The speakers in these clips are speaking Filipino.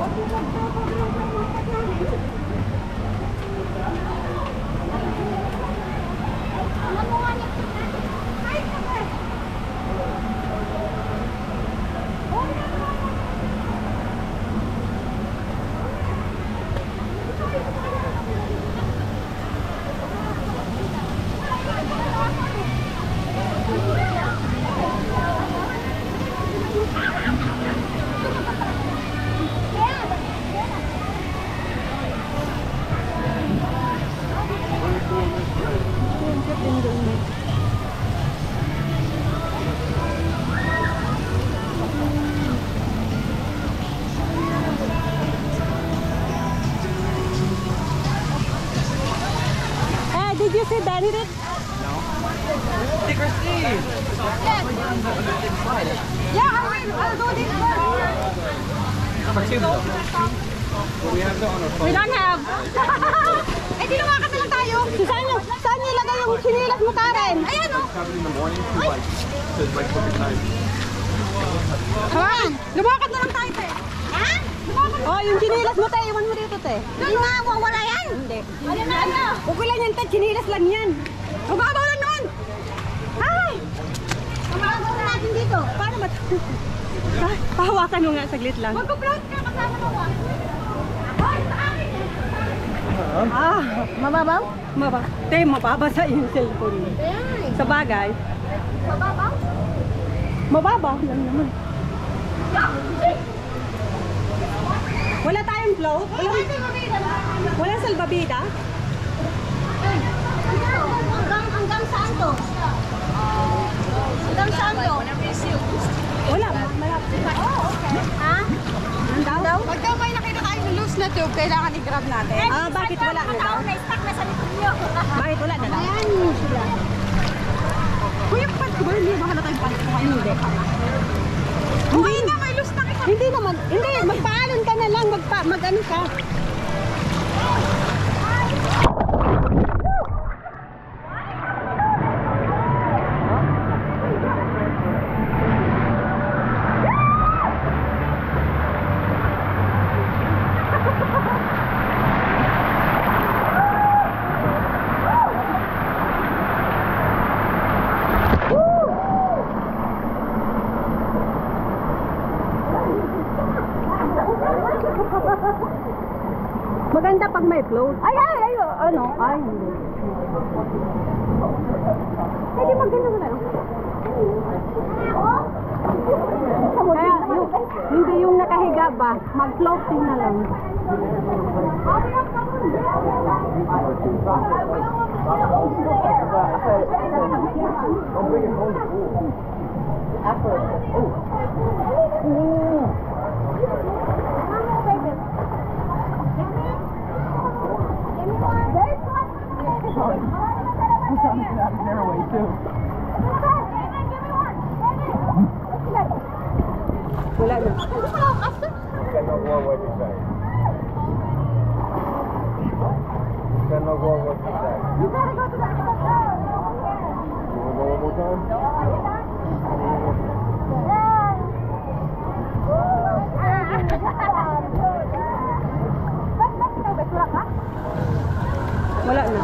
Did you see Benedict? No. Hey, Christine! Yes. Yeah, I'll do this first. For two though. But we have to on our phone. We don't have. Eh, di lumakad na lang tayo. Saan niyo ilagay yung sinilas mo, Karen? Ayan o. Have it in the morning to like book a time. Hawakan. Lumakad na lang tayo, te. Ha? Oh, yung sinilas mo, te. Iwan mo dito, te. Hindi nga, wala yan. Hindi. Okay lang yan, te. Sinilas lang yan. Mababaw lang nun. Ay! Mababaw na natin dito. Paano ba? Pahawakan mo nga, saglit lang. Mag-upload ka, kasama mo ko. Hoy, sa akin! Ah, mababaw? Mababaw. Te, mababasa yung cellphone mo. Sa bagay. Mababaw? Mababaw lang naman. Wala tayong float? Walang salbabida? Hanggang saan to? Hanggang saan to? Wala. Oh, okay. Ha? Daw? Pagka may nakita tayong loose na tube, kailangan i-grab natin. Ah, bakit wala na daw? Na-stuck na sa likod niyo. Bakit wala na daw? Ayan sila. Kuya, pants ko ba? Hindi ba na tayong pants ko? Hindi. Hindi na, may loose na kita. Hindi naman. Hindi, magpaalon ka na lang. Mag-ano ka. Maganda pag may float. Ay, ano? Ay, hindi. Pwede maganda na lang. Kaya, hindi yung nakahiga ba, mag-floating na lang. Wala na. Got no more what you say. Got no more what you say. You gotta go to the other side. You wanna go one more time? Wala na.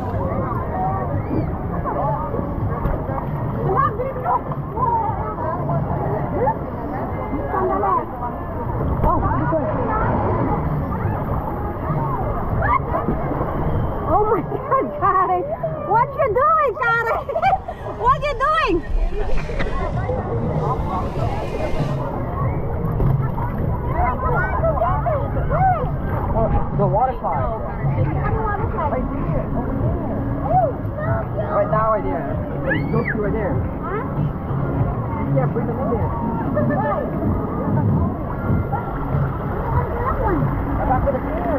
Oh my God, Karen! What you doing, Karen? What you doing? The water slide. Right there. Right now, right there. Those two right there. Yeah, bring them in there. Back to the pier.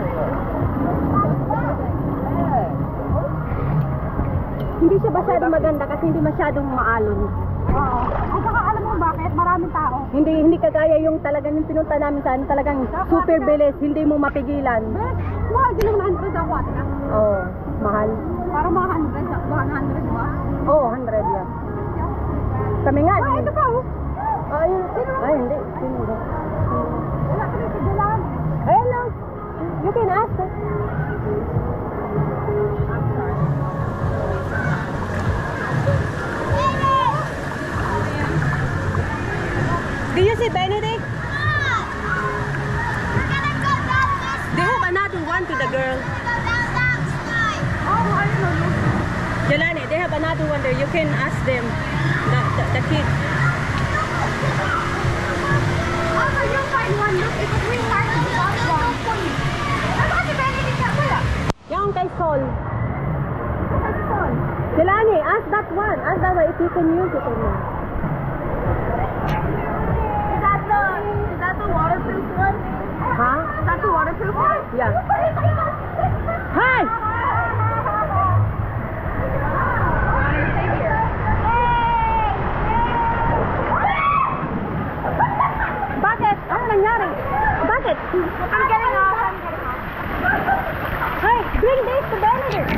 Hindi siya masyadong maganda kasi hindi masyadong maalon. Oo. At saka alam mo bakit? Maraming tao. Hindi kagaya yung talagang yung pinunta namin saan, talagang super bilis, hindi mo mapigilan. Mahal din ng 100 ang watt. Oo, mahal. Para mga 100 ba? Oo, 100 yan. Kami nga. Ah, ito pa oh. Ay, hindi. Wala kami sa dalan. Do you see Benedict? They have another one to the girl. Jelani, they have another one there. You can ask them, the kid. Yung kay Sol. Jelani, ask that one. Ask that one if you can use it or not. Is that the waterproof one? Huh? Is that the waterproof one? Yeah. Hi! Bakit? Ano nangyari? Bakit? I'm getting off. Hey, bring this to Benedict.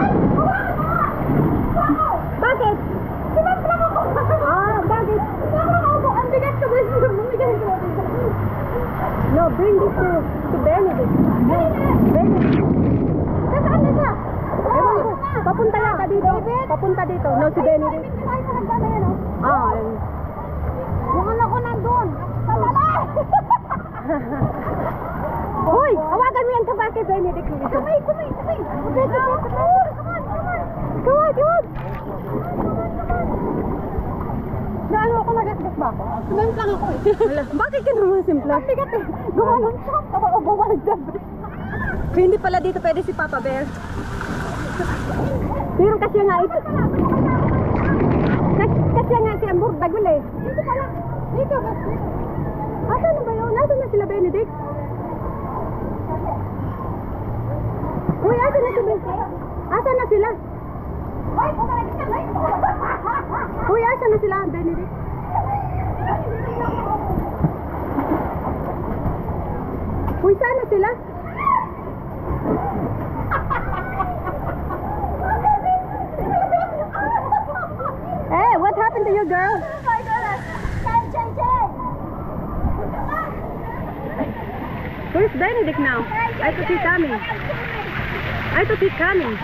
Bakit? Ah, bakit? Ang bigat ko guys. No, bring this to Benedict. Benedict. Nasaan na siya? Ewan ko. Papunta yata dito. Papunta dito. No, si Benedict. Ah, ayun. Yung anak ko nandun. Padala! Hoy, hawakan mo yan sa bakit, Benedict. Kamay! Okay. Come on. Naano ako, nagasgas ba ako? Sumemp lang ako eh. Wala. Bakit ka naman simpla? Bigat eh. Gumanon siya. Ako bumalik dyan. Hindi pala dito pwede si Papa Bear. Pero kasi nga ito. Kasi nga si Ambur Dagul eh. Dito pala. Dito. Asan na ba yun? Asan na sila, Benedict? Uy, asan na sila? Asan na sila? Ay, pumalagi ka na. Uy, asan na sila, Benedict? Uy, saan na sila? Eh, what happened to you, girl? Oh my goodness. Chen. Where's Benedict now? I thought he's coming.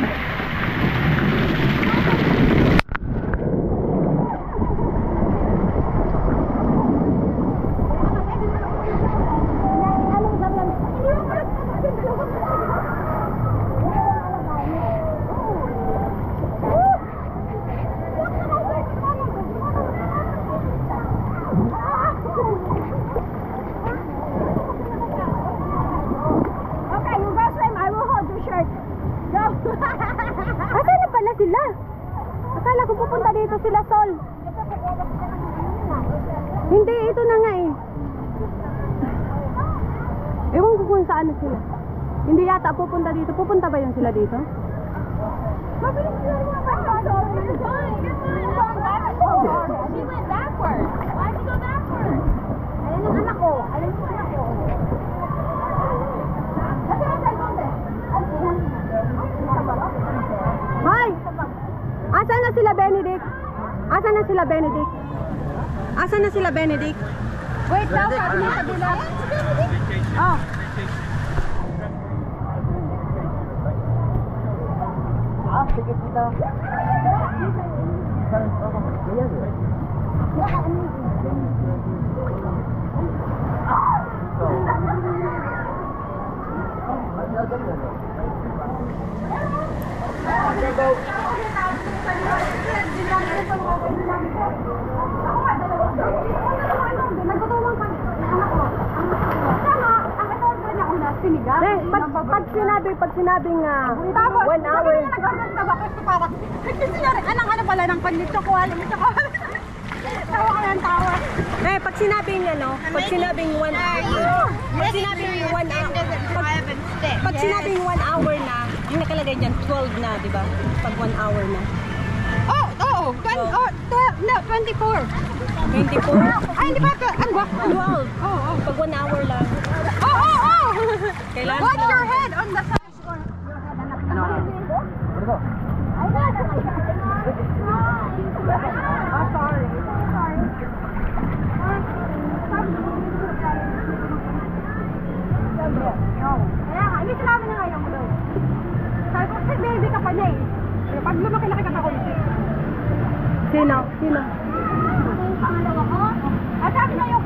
Okay, you go swim. I will hold your shirt. Go. Asan na pala sila? Akala ko pupunta dito sila, Sol. Hindi, ito na nga eh. Ewan ko kung saan na sila. Hindi yata pupunta dito. Pupunta ba yun sila dito? Mabilis sila mga pasado. You're fine. She went backward. Why'd you go backward? Ayan ang anak ko. Hi! Asan na sila, Benedict? Wait, daw sabi niya sa dila. Oh. Sige dito. Nagtutulong pa. Tama, ang katulad ko niya kung nasinigang. Pag sinabing 1 hour. Anong pala ng panlit chocolate. Tawa ka ng tawa. Pag sinabing pag sinabing 1 hour. Pag sinabing 1 hour na, yung nakalagay diyan 12 na, di ba? Pag 1 hour na. Oh, 24. 24. Ay, hindi ba? Ano ba? 12. Pag 1 hour lang. Oh. Kailangan Watch your head on the side. Ano ba? Sorry. Kaya nga, hindi sinabi na ngayon mo. Sabi ko, kasi baby ka pa niya eh. Pero pag lumaki-laki ka pa konti. Sino? Pangalawa ko. At sabi niya yung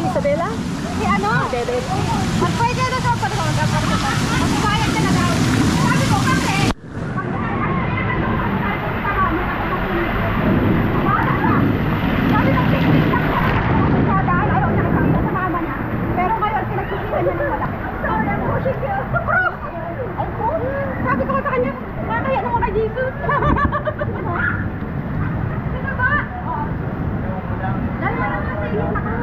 Isabela? Si ano? David. Pwede na sa pagkakagap. Magbayad ka na daw. Sabi ko kasi, sabi ng picnic lang sa daan, ayaw niya kasama sa mama niya. Pero ngayon, pinagsisihan niya ng malaki. Sorry, I'm pushing you. To cross! Ay po, sabi ko sa kanya, nakakaya naman kay Jesus. Sino ba? Oo. Dahil na naman sa init na ka.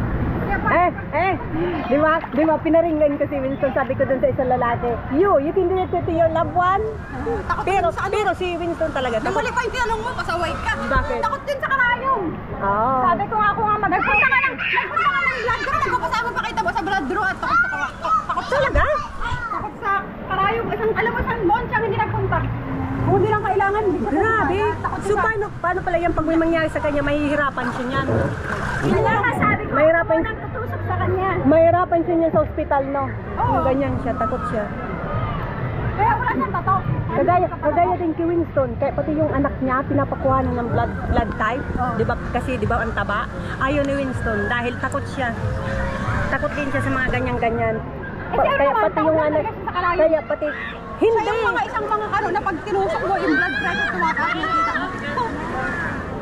Di ba, pinaringgan ko si Winston, sabi ko dun sa isang lalaki, you can do it to your loved one. Pero si Winston talaga, Yung huli pa yung tinanong mo, pasaway ka. Bakit? Takot din sa karayong. Oo. Sabi ko nga nagpunta ka ng blood draw. Magpapasama pa kita mo sa blood draw at takot Talaga? takot sa karayong. Alam mo, isang buwan siyang hindi nagpunta. Kung hindi lang kailangan, hindi siya Grabe. takot So paano pala yan pag may mangyari sa kanya, mahihirapan siya niyan? Kaya nga sabi ko, Mahirapan, ako nagtutusok sa kanya. mahirapan siya niyan sa ospital, no? Oo. Yung ganyan siya, takot siya. Kaya wala siyang tato. Kagaya din kay Winston, kaya pati yung anak niya, pinapakuha na ng blood type. Di ba? Kasi di ba ang taba? Ayaw ni Winston dahil takot siya. Takot din siya sa mga ganyan-ganyan. ano Kaya naman, pati takot yung na anak, talaga siya sa karayong. kaya pati, hindi. Siya yung mga isang mga na pag tinusok mo, yung blood pressure tumataas, nakita mo.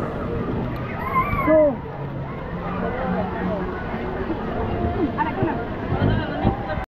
So, Anak ko na.